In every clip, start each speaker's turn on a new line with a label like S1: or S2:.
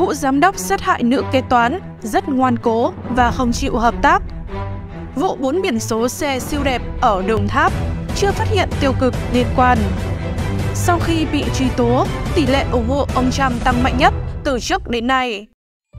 S1: vụ giám đốc sát hại nữ kế toán rất ngoan cố và không chịu hợp tác. Vụ 4 biển số xe siêu đẹp ở Đồng Tháp chưa phát hiện tiêu cực liên quan. Sau khi bị truy tố, tỷ lệ ủng hộ ông Trump tăng mạnh nhất từ trước đến nay.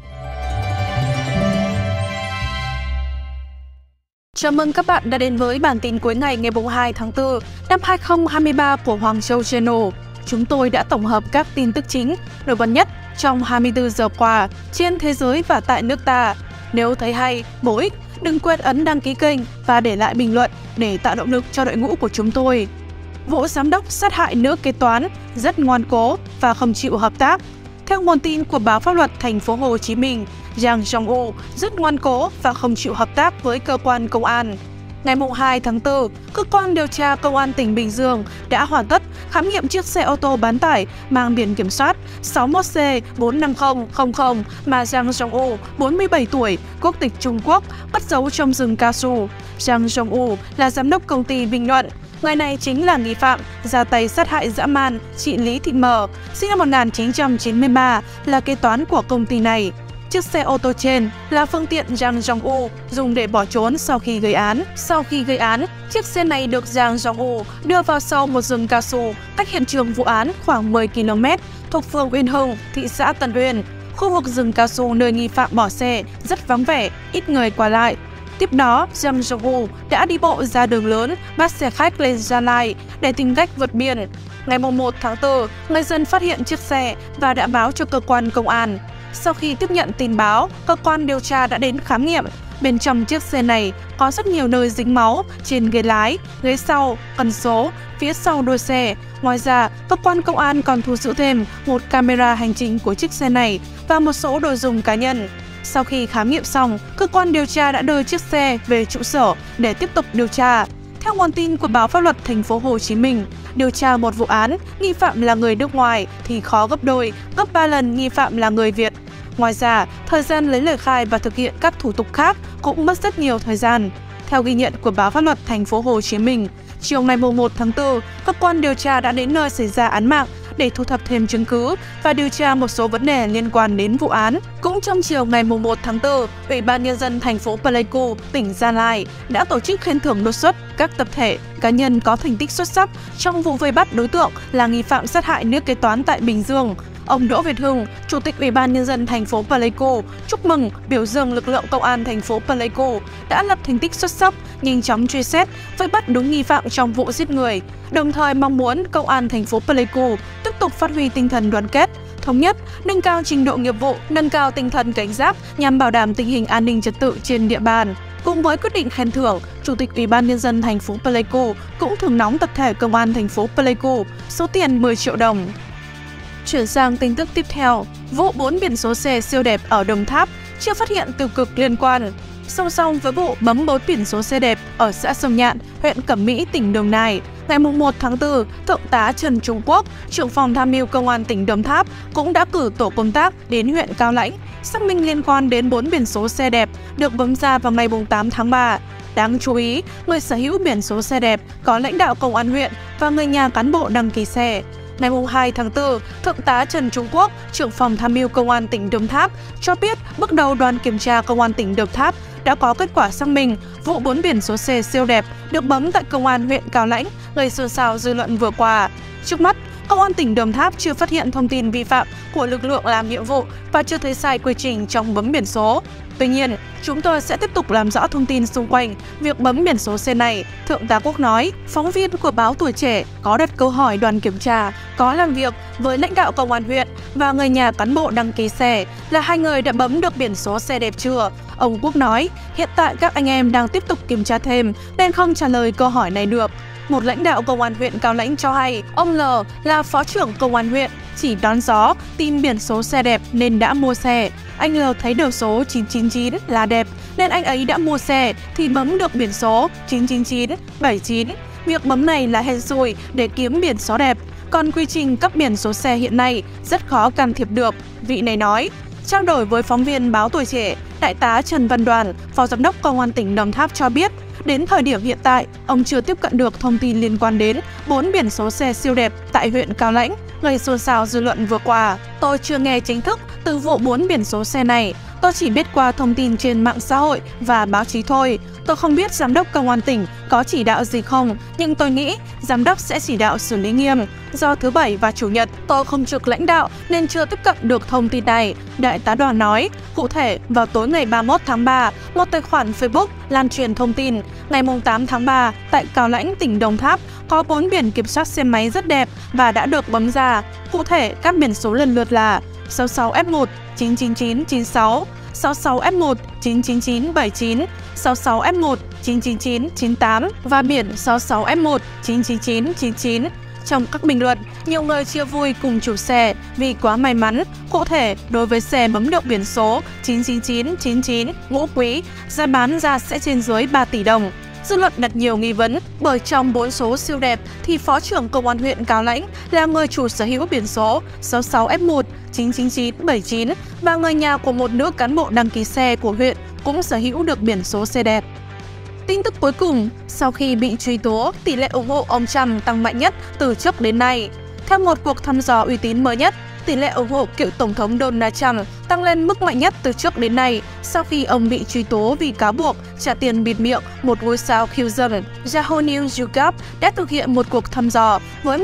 S1: Chào mừng các bạn đã đến với bản tin cuối ngày 2 tháng 4 năm 2023 của Hoàng Châu Channel. Chúng tôi đã tổng hợp các tin tức chính, nổi bật nhất trong 24 giờ qua trên thế giới và tại nước ta. Nếu thấy hay, bổ ích, đừng quên ấn đăng ký kênh và để lại bình luận để tạo động lực cho đội ngũ của chúng tôi. Vụ giám đốc sát hại nữ kế toán rất ngoan cố và không chịu hợp tác. Theo nguồn tin của báo Pháp luật Thành phố Hồ Chí Minh, Giang Jong-u rất ngoan cố và không chịu hợp tác với cơ quan công an. Ngày 2 tháng 4, cơ quan điều tra Công an tỉnh Bình Dương đã hoàn tất khám nghiệm chiếc xe ô tô bán tải mang biển kiểm soát 61C45000 mà Giang Jong-u, 47 tuổi, quốc tịch Trung Quốc, cất giấu trong rừng cao su. Giang Jong-u là giám đốc công ty Bình Luận. Người này chính là nghi phạm ra tay sát hại dã man chị Lý Thị Mờ, sinh năm 1993, là kế toán của công ty này. Chiếc xe ô tô trên là phương tiện Giang Jong-u dùng để bỏ trốn sau khi gây án. Sau khi gây án, chiếc xe này được Giang Jong-u đưa vào sau một rừng cao su cách hiện trường vụ án khoảng 10 km thuộc phường Uyên Hưng, thị xã Tân Uyên. Khu vực rừng cao su nơi nghi phạm bỏ xe rất vắng vẻ, ít người qua lại. Tiếp đó, Giang Jong-u đã đi bộ ra đường lớn, bắt xe khách lên Gia Lai để tìm cách vượt biển. Ngày 1 tháng 4, người dân phát hiện chiếc xe và đã báo cho cơ quan công an. Sau khi tiếp nhận tin báo, cơ quan điều tra đã đến khám nghiệm. Bên trong chiếc xe này có rất nhiều nơi dính máu trên ghế lái, ghế sau, cần số, phía sau đuôi xe. Ngoài ra, cơ quan công an còn thu giữ thêm một camera hành trình của chiếc xe này và một số đồ dùng cá nhân. Sau khi khám nghiệm xong, cơ quan điều tra đã đưa chiếc xe về trụ sở để tiếp tục điều tra. Theo nguồn tin của báo Pháp luật Thành phố Hồ Chí Minh, điều tra một vụ án, nghi phạm là người nước ngoài thì khó gấp đôi, gấp 3 lần nghi phạm là người Việt. Ngoài ra, thời gian lấy lời khai và thực hiện các thủ tục khác cũng mất rất nhiều thời gian. Theo ghi nhận của báo Pháp luật Thành phố Hồ Chí Minh, chiều ngày 1 tháng 4, cơ quan điều tra đã đến nơi xảy ra án mạng để thu thập thêm chứng cứ và điều tra một số vấn đề liên quan đến vụ án. Cũng trong chiều ngày 1 tháng 4, Ủy ban Nhân dân thành phố Pleiku, tỉnh Gia Lai đã tổ chức khen thưởng đột xuất các tập thể, cá nhân có thành tích xuất sắc trong vụ vây bắt đối tượng là nghi phạm sát hại nữ kế toán tại Bình Dương. Ông Đỗ Việt Hưng, Chủ tịch Ủy ban Nhân dân thành phố Pleiku, chúc mừng, biểu dương lực lượng công an thành phố Pleiku đã lập thành tích xuất sắc, nhanh chóng truy xét, vây bắt đúng nghi phạm trong vụ giết người. Đồng thời mong muốn công an thành phố Pleiku tiếp tục phát huy tinh thần đoàn kết, thống nhất, nâng cao trình độ nghiệp vụ, nâng cao tinh thần cảnh giác nhằm bảo đảm tình hình an ninh trật tự trên địa bàn. Cùng với quyết định khen thưởng, Chủ tịch Ủy ban Nhân dân thành phố Pleiku cũng thưởng nóng tập thể công an thành phố Pleiku số tiền 10 triệu đồng. Chuyển sang tin tức tiếp theo, vụ 4 biển số xe siêu đẹp ở Đồng Tháp chưa phát hiện tiêu cực liên quan. Song song với vụ bấm 4 biển số xe đẹp ở xã Sông Nhạn, huyện Cẩm Mỹ, tỉnh Đồng Nai, ngày 1 tháng 4, Thượng tá Trần Trung Quốc, trưởng phòng tham mưu Công an tỉnh Đồng Tháp cũng đã cử tổ công tác đến huyện Cao Lãnh xác minh liên quan đến 4 biển số xe đẹp được bấm ra vào ngày 8 tháng 3. Đáng chú ý, người sở hữu biển số xe đẹp có lãnh đạo công an huyện và người nhà cán bộ đăng ký xe. Ngày 2 tháng 4, Thượng tá Trần Trung Quốc, trưởng phòng tham mưu Công an tỉnh Đồng Tháp cho biết bước đầu đoàn kiểm tra Công an tỉnh Đồng Tháp đã có kết quả xác minh vụ 4 biển số xe siêu đẹp được bấm tại Công an huyện Cao Lãnh gây xôn xao dư luận vừa qua. Trước mắt, Công an tỉnh Đồng Tháp chưa phát hiện thông tin vi phạm của lực lượng làm nhiệm vụ và chưa thấy sai quy trình trong bấm biển số. Tuy nhiên, chúng tôi sẽ tiếp tục làm rõ thông tin xung quanh việc bấm biển số xe này, Thượng tá Quốc nói. Phóng viên của báo Tuổi Trẻ có đặt câu hỏi đoàn kiểm tra có làm việc với lãnh đạo công an huyện và người nhà cán bộ đăng ký xe là hai người đã bấm được biển số xe đẹp chưa. Ông Quốc nói, hiện tại các anh em đang tiếp tục kiểm tra thêm nên không trả lời câu hỏi này được. Một lãnh đạo công an huyện Cao Lãnh cho hay, ông L là phó trưởng công an huyện, chỉ đón gió tìm biển số xe đẹp nên đã mua xe. Anh L thấy đầu số 999 là đẹp nên anh ấy đã mua xe thì bấm được biển số 999, 79. Việc bấm này là hên xui để kiếm biển số đẹp. Còn quy trình cấp biển số xe hiện nay rất khó can thiệp được, vị này nói. Trao đổi với phóng viên báo Tuổi Trẻ, Đại tá Trần Văn Đoàn, Phó Giám đốc Công an tỉnh Đồng Tháp cho biết, đến thời điểm hiện tại, ông chưa tiếp cận được thông tin liên quan đến 4 biển số xe siêu đẹp tại huyện Cao Lãnh, gây xôn xao dư luận vừa qua. Tôi chưa nghe chính thức từ vụ 4 biển số xe này. Tôi chỉ biết qua thông tin trên mạng xã hội và báo chí thôi. Tôi không biết giám đốc công an tỉnh có chỉ đạo gì không, nhưng tôi nghĩ giám đốc sẽ chỉ đạo xử lý nghiêm. Do thứ Bảy và Chủ nhật tôi không trực lãnh đạo nên chưa tiếp cận được thông tin này, Đại tá Đoàn nói. Cụ thể, vào tối ngày 31 tháng 3, một tài khoản Facebook lan truyền thông tin ngày 8 tháng 3 tại Cao Lãnh, tỉnh Đồng Tháp có 4 biển kiểm soát xe máy rất đẹp và đã được bấm ra. Cụ thể, các biển số lần lượt là 66F1 99996, 66F1 99979, 66F1 99998 và biển 66F1 99999. Trong các bình luận, nhiều người chia vui cùng chủ xe vì quá may mắn. Cụ thể, đối với xe bấm được biển số 99999 Ngũ Quý, giá bán ra sẽ trên dưới 3 tỷ đồng. Dư luận đặt nhiều nghi vấn bởi trong 4 số siêu đẹp thì Phó trưởng Công an huyện Cao Lãnh là người chủ sở hữu biển số 66F1 99979 và người nhà của một nữ cán bộ đăng ký xe của huyện cũng sở hữu được biển số xe đẹp. Tin tức cuối cùng, sau khi bị truy tố, tỷ lệ ủng hộ ông Trump tăng mạnh nhất từ trước đến nay. Theo một cuộc thăm dò uy tín mới nhất, tỷ lệ ủng hộ cựu Tổng thống Donald Trump tăng lên mức mạnh nhất từ trước đến nay sau khi ông bị truy tố vì cáo buộc trả tiền bịt miệng một ngôi sao khiêu dâm. Yahoo News YouGov đã thực hiện một cuộc thăm dò với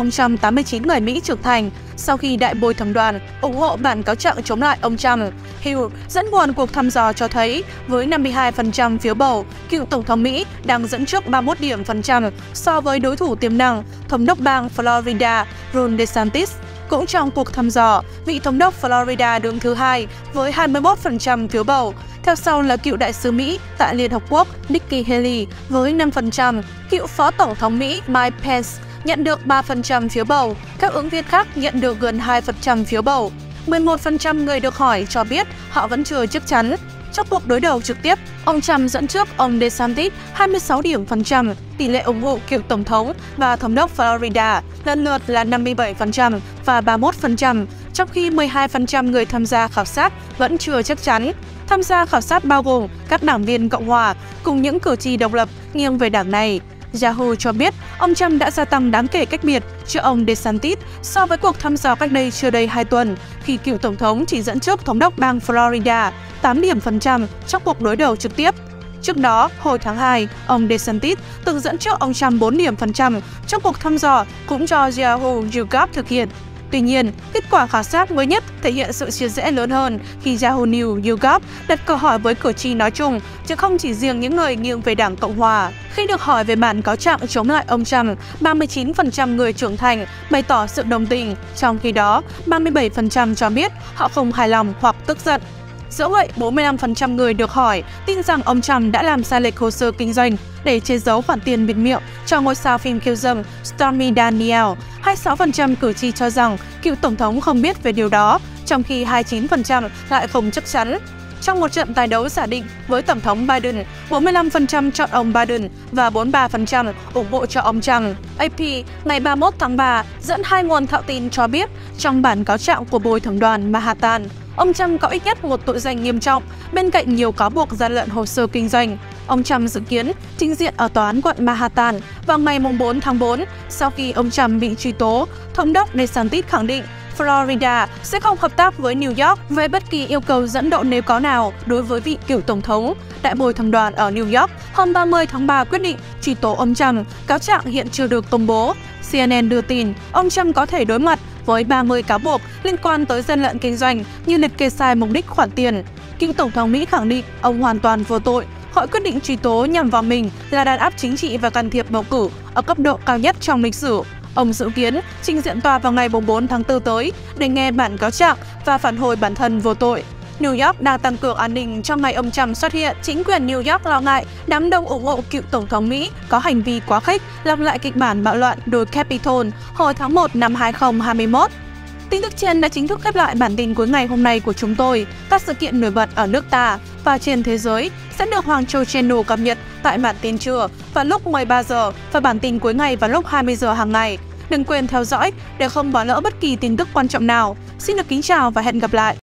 S1: 1.089 người Mỹ trưởng thành sau khi Đại bồi thẩm đoàn ủng hộ bản cáo trạng chống lại ông Trump. Hill dẫn nguồn cuộc thăm dò cho thấy với 52% phiếu bầu, cựu Tổng thống Mỹ đang dẫn trước 31 điểm phần trăm so với đối thủ tiềm năng, Thống đốc bang Florida Ron DeSantis. Cũng trong cuộc thăm dò, vị Thống đốc Florida đứng thứ hai với 21% phiếu bầu. Theo sau là cựu đại sứ Mỹ tại Liên Hợp Quốc Nikki Haley với 5%, cựu Phó Tổng thống Mỹ Mike Pence nhận được 3% phiếu bầu. Các ứng viên khác nhận được gần 2% phiếu bầu. 11% người được hỏi cho biết họ vẫn chưa chắc chắn. Trong cuộc đối đầu trực tiếp, ông Trump dẫn trước ông DeSantis 26 điểm phần trăm, tỷ lệ ủng hộ cựu Tổng thống và Thống đốc Florida lần lượt là 57% và 31%, trong khi 12% người tham gia khảo sát vẫn chưa chắc chắn. Tham gia khảo sát bao gồm các đảng viên Cộng hòa cùng những cử tri độc lập nghiêng về đảng này. Yahoo cho biết ông Trump đã gia tăng đáng kể cách biệt cho ông DeSantis so với cuộc thăm dò cách đây chưa đầy 2 tuần, khi cựu Tổng thống chỉ dẫn trước Thống đốc bang Florida 8 điểm phần trăm trong cuộc đối đầu trực tiếp. Trước đó, hồi tháng 2, ông DeSantis từng dẫn trước ông Trump 4 điểm phần trăm trong cuộc thăm dò cũng do Yahoo YouGov thực hiện. Tuy nhiên, kết quả khảo sát mới nhất thể hiện sự chia rẽ lớn hơn khi Yahoo News YouGov đặt câu hỏi với cử tri nói chung, chứ không chỉ riêng những người nghiêng về đảng Cộng hòa. Khi được hỏi về bản cáo trạng chống lại ông Trump, 39% người trưởng thành bày tỏ sự đồng tình, trong khi đó 37% cho biết họ không hài lòng hoặc tức giận. Dẫu vậy, 45% người được hỏi tin rằng ông Trump đã làm sai lệch hồ sơ kinh doanh để che giấu khoản tiền bịt miệng cho ngôi sao phim khiêu dâm Stormy Daniels. 26% cử tri cho rằng cựu Tổng thống không biết về điều đó, trong khi 29% lại không chắc chắn. Trong một trận tài đấu giả định với Tổng thống Biden, 45% chọn ông Biden và 43% ủng hộ cho ông Trump. AP ngày 31 tháng 3 dẫn hai nguồn thạo tin cho biết trong bản cáo trạng của bồi thẩm đoàn Manhattan, ông Trump có ít nhất một tội danh nghiêm trọng bên cạnh nhiều cáo buộc gian lận hồ sơ kinh doanh. Ông Trump dự kiến trình diện ở tòa án quận Manhattan vào ngày 4 tháng 4 sau khi ông Trump bị truy tố. Thống đốc DeSantis khẳng định Florida sẽ không hợp tác với New York về bất kỳ yêu cầu dẫn độ nếu có nào đối với vị cựu Tổng thống. Đại bồi thẩm đoàn ở New York hôm 30 tháng 3 quyết định truy tố ông Trump. Cáo trạng hiện chưa được công bố. CNN đưa tin ông Trump có thể đối mặt với 30 cáo buộc liên quan tới gian lận kinh doanh như liệt kê sai mục đích khoản tiền. Cựu Tổng thống Mỹ khẳng định ông hoàn toàn vô tội. Họ quyết định truy tố nhằm vào mình là đàn áp chính trị và can thiệp bầu cử ở cấp độ cao nhất trong lịch sử. Ông dự kiến trình diện tòa vào ngày 4 tháng 4 tới để nghe bản cáo trạng và phản hồi bản thân vô tội. New York đang tăng cường an ninh trong ngày ông Trump xuất hiện. Chính quyền New York lo ngại đám đông ủng hộ cựu Tổng thống Mỹ có hành vi quá khích lặp lại kịch bản bạo loạn đồi Capitol hồi tháng 1 năm 2021. Tin tức trên đã chính thức khép lại bản tin cuối ngày hôm nay của chúng tôi. Các sự kiện nổi bật ở nước ta và trên thế giới sẽ được Hoàng Châu Channel cập nhật tại bản tin trưa vào lúc 13 giờ và bản tin cuối ngày vào lúc 20 giờ hàng ngày. Đừng quên theo dõi để không bỏ lỡ bất kỳ tin tức quan trọng nào. Xin được kính chào và hẹn gặp lại!